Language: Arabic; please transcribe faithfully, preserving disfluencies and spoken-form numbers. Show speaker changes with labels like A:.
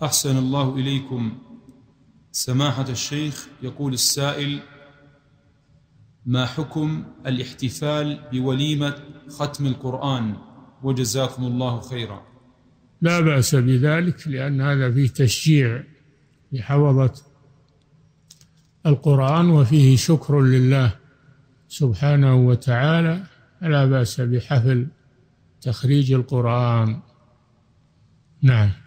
A: أحسن الله إليكم سماحة الشيخ. يقول السائل: ما حكم الاحتفال بوليمة ختم القرآن؟ وجزاكم الله خيرا.
B: لا بأس بذلك، لأن هذا فيه تشجيع لحفظة القرآن وفيه شكر لله سبحانه وتعالى، لا بأس بحفل تخريج القرآن. نعم.